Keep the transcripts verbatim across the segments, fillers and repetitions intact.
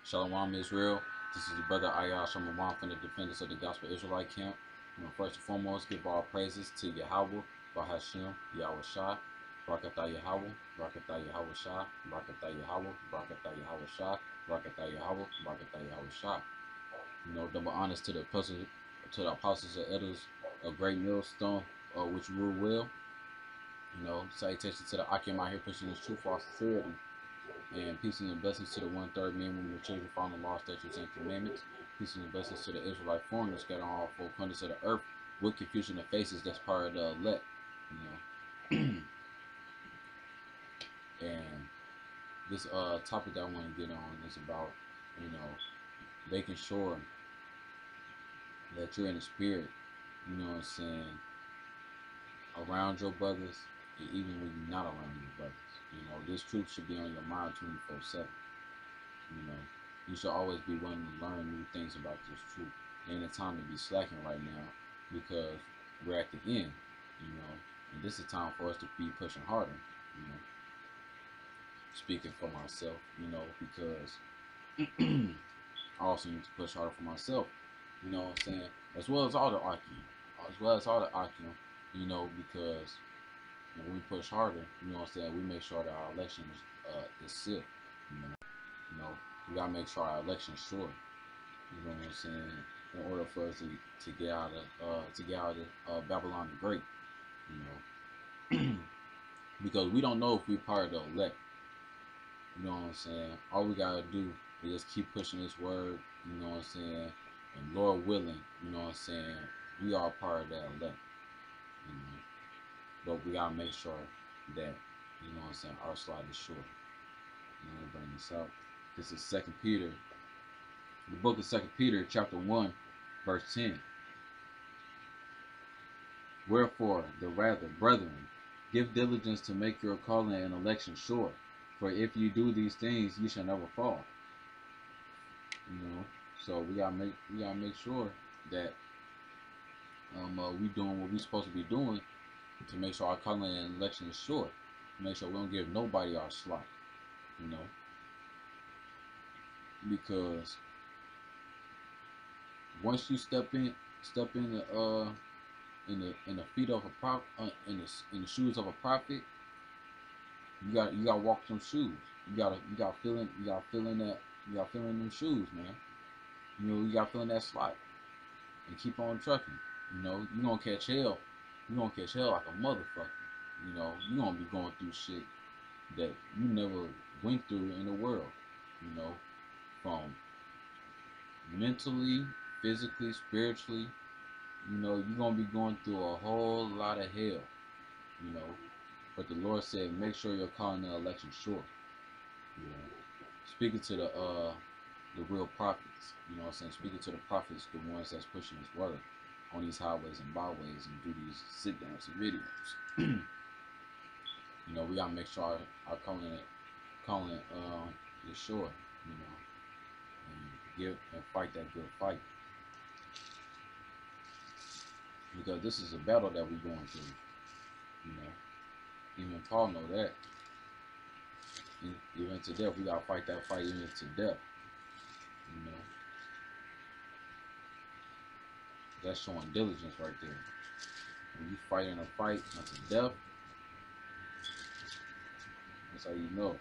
Shalom Israel. This is your brother Ayash Shamawan from the Defenders of the Gospel Israelite Camp. You know, first and foremost, give all praises to Yahweh, Bahashim, Yahweh Shah, Barakatah Yahweh, Barakatah Yahweh Shah, Barakatah Yahweh, Barakatah Yahweh Shah, Barakatah Yahweh, Barakatah Yahweh Shah. You know, double honors to the apostles, to the apostles and elders of Great Millstone, uh, which rule well. You know, salutations to the Akim out here pushing this truth, for sincerity. And peace and blessings to the one third men, women, and children following the law, statutes, and commandments. Peace and blessings to the Israelite foreigners scattered on all four corners of the earth with confusion of faces. That's part of the elect, you know. And this uh topic that I want to get on is about, you know, making sure that you're in the spirit, you know what I'm saying, around your brothers, and even when you're not around your brothers. You know, this truth should be on your mind twenty-four seven. You know, you should always be willing to learn new things about this truth. Ain't a time to be slacking right now because we're at the end, you know, and this is time for us to be pushing harder, you know. Speaking for myself, you know, because I also need to push harder for myself, you know what I'm saying, as well as all the Akim, as well as all the Akim, you know, because when we push harder, you know what I'm saying, we make sure that our election is, uh, is sealed, you know. You know, we gotta make sure our election's sure. You know what I'm saying? In order for us to, to get out of uh, to get out of uh, Babylon the Great, you know, because we don't know if we're part of the elect. You know what I'm saying? All we gotta do is just keep pushing this word. You know what I'm saying? And Lord willing, you know what I'm saying? We are part of that elect. You know, but we gotta make sure that, you know what I'm saying, our slide is short. You know, let me bring this out. This is Second Peter. The book of Second Peter, chapter one, verse ten. Wherefore, the rather, brethren, give diligence to make your calling and election sure. For if you do these things, you shall never fall. You know, so we gotta make we gotta make sure that um uh, we doing what we supposed to be doing to make sure our calling and election is sure. Make sure we don't give nobody our slot. You know, because once you step in, step in the uh in the in the feet of a prop uh, in the in the shoes of a prophet, you got you got to walk some shoes. You gotta you got to fill in you got to fill in that you got to fill in them shoes, man. You know, you got to fill in that slot and keep on trucking. You know, you gonna catch hell. You gonna catch hell like a motherfucker. You know, you gonna be going through shit that you never went through in the world. You know, from mentally, physically, spiritually. You know, you're gonna be going through a whole lot of hell. You know, but the Lord said, make sure you're calling the election short. You know, speaking to the uh the real prophets. You know what I'm saying? Speaking to the prophets, the ones that's pushing His word on these highways and byways and do these sit downs and videos. You know, we gotta make sure our, our calling it calling um is short. You know, and give and fight that good fight, because this is a battle that we're going through. You know, even Paul know that. Even to death, we gotta fight that fight even to death. You know, that's showing diligence right there. When you fighting a fight unto death, that's how you know.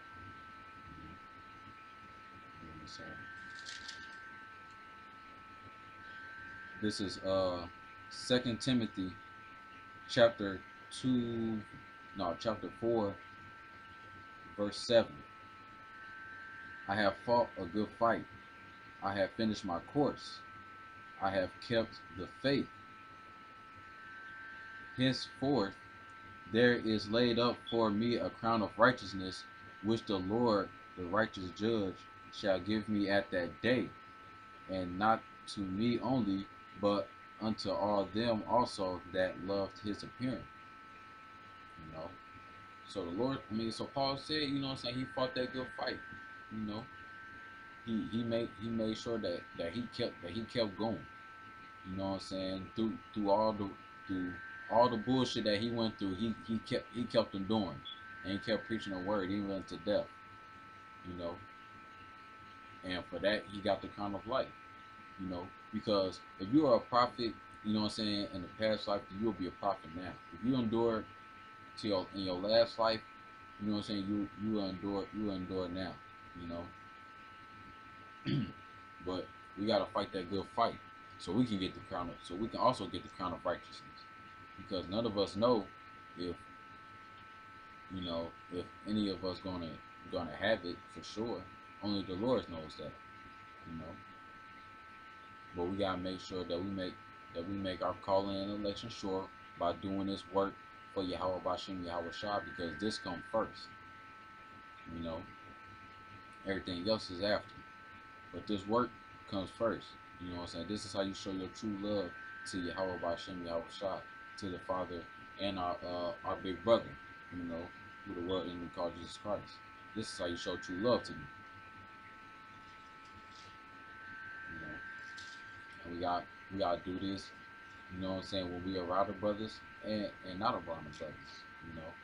You know what, this is uh Second Timothy chapter two, no chapter four, verse seven. I have fought a good fight. I have finished my course. I have kept the faith. Henceforth there is laid up for me a crown of righteousness, which the Lord, the righteous judge, shall give me at that day, and not to me only, but unto all them also that loved His appearing. You know, so the Lord, I mean, so Paul said, you know what I'm saying, he fought that good fight. You know, he he made he made sure that that he kept that he kept going. You know what I'm saying, through through all the through all the bullshit that he went through, he he kept he kept them doing, and he kept preaching the word even to death. You know, and for that he got the crown of life. You know, because if you are a prophet, you know what I'm saying, in the past life, you will be a prophet now. If you endure to your in your last life, you know what I'm saying, you you will endure you will endure now. You know, but we gotta fight that good fight so we can get the crown of, so we can also get the crown of righteousness, because none of us know if you know if any of us gonna gonna have it for sure. Only the Lord knows that. You know. But we gotta make sure that we make that we make our calling and election sure by doing this work for Yahweh Bashem Yahweh Shah, because this comes first. You know, everything else is after. But this work comes first. You know what I'm saying? This is how you show your true love to Yahweh Bashem Yahweh Shah, to the Father and our uh, our big brother, you know, who the world enemy called Jesus Christ. This is how you show true love to me. You know, and we got we gotta do this. You know what I'm saying? When we around the brothers and, and not around the brothers, you know.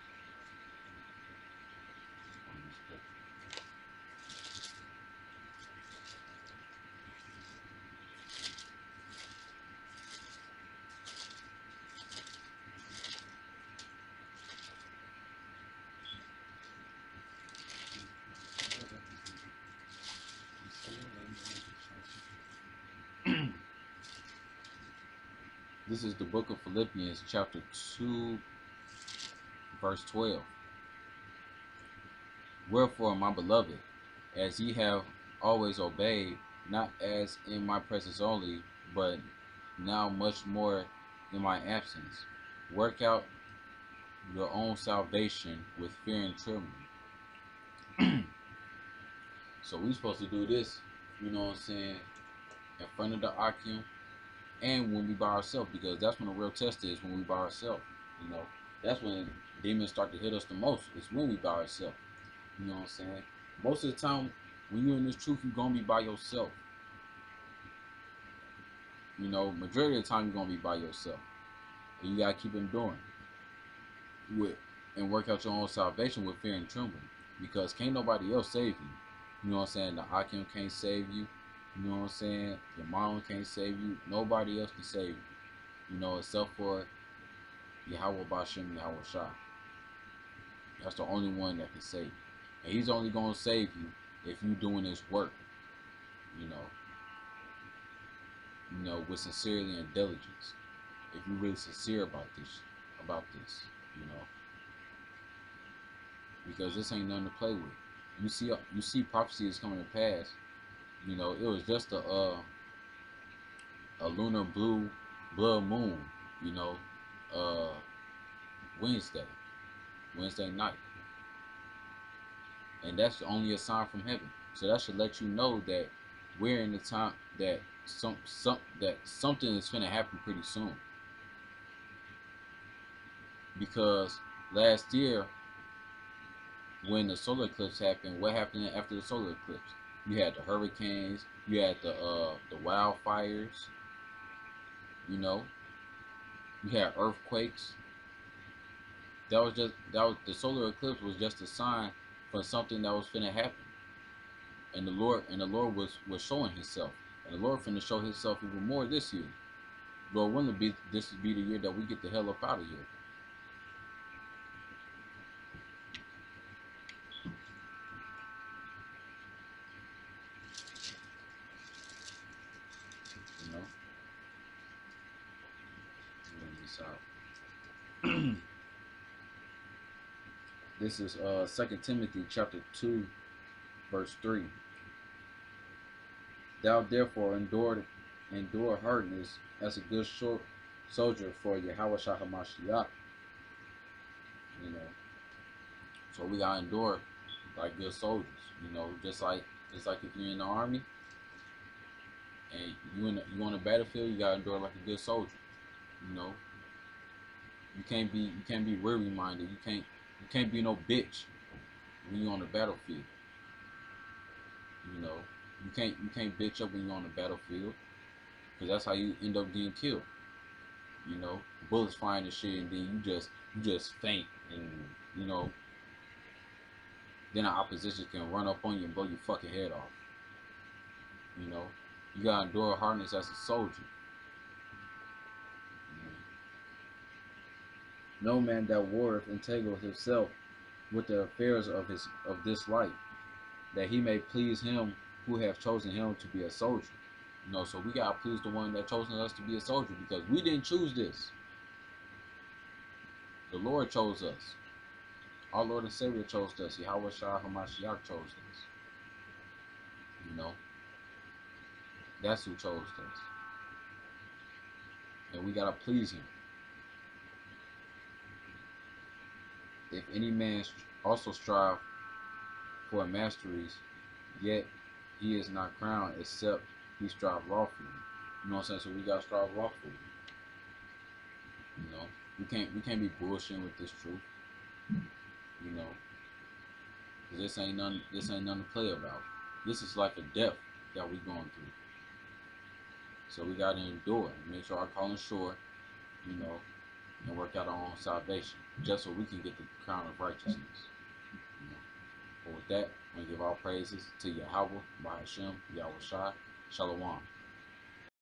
This is the book of Philippians, chapter two, verse twelve. Wherefore, my beloved, as ye have always obeyed, not as in my presence only, but now much more in my absence, work out your own salvation with fear and trembling. So we supposed to do this, you know what I'm saying, in front of the Akim, and when we by ourselves, because that's when the real test is, when we by ourselves. You know, that's when demons start to hit us the most. It's when we by ourselves. You know what I'm saying? Most of the time, when you're in this truth, you're gonna be by yourself. You know, majority of the time you're gonna be by yourself, and you gotta keep enduring with and work out your own salvation with fear and trembling, because can't nobody else save you. You know what I'm saying? The Akim can't save you. You know what I'm saying? Your mom can't save you. Nobody else can save you. You know, except for Yahweh Bashem Yahweh Shah. That's the only one that can save you. And he's only going to save you if you doing his work. You know. You know, with sincerity and diligence. If you're really sincere about this, about this, you know. Because this ain't nothing to play with. You see, you see prophecy is coming to pass. You know, it was just a uh, a lunar blue blood moon. You know, uh, Wednesday, Wednesday night, and that's only a sign from heaven. So that should let you know that we're in the time that some some that something is gonna happen pretty soon. Because last year, when the solar eclipse happened, what happened after the solar eclipse? You had the hurricanes, you had the uh, the wildfires, you know, you had earthquakes. That was just that was the solar eclipse was just a sign for something that was finna happen. And the Lord and the Lord was was showing Himself, and the Lord finna show Himself even more this year. Lord willing, be this would be the year that we get the hell up out of here. You know, bring this out. This is uh Second Timothy chapter two, verse three. Thou therefore endure endure hardness as a good short soldier for Yahweh Shah HaMashiach. You know, so we gotta endure like good soldiers. You know, just like just like if you're in the army and you in the, you on the battlefield, you gotta endure like a good soldier. You know, you can't be you can't be weary minded. You can't you can't be no bitch when you're on the battlefield. You know, you can't you can't bitch up when you're on the battlefield, because that's how you end up getting killed. You know, bullets flying and shit, and then you just you just faint, and you know, then the opposition can run up on you and blow your fucking head off. You know, you gotta endure hardness as a soldier. You know? No man that warreth entangle himself with the affairs of his of this life, that he may please him who have chosen him to be a soldier. You know, so we gotta please the one that chosen us to be a soldier because we didn't choose this. The Lord chose us. Our Lord and Savior chose us. Yahweh Shah Hamashiach chose us. You know, that's who chose us. And we gotta please him. If any man also strive for masteries, yet he is not crowned except he strive lawfully. You know what I'm saying? So we gotta strive lawfully. You know, we can't we can't be bullshitting with this truth. You know, because this ain't none this ain't nothing to play about. This is like a death that we going through. So we gotta endure and make sure our calling short. You know, and work out our own salvation, just so we can get the crown of righteousness. You know. But with that, I'm gonna give all praises to Yahweh, Bahashem, Yahweh Shai, Shalom.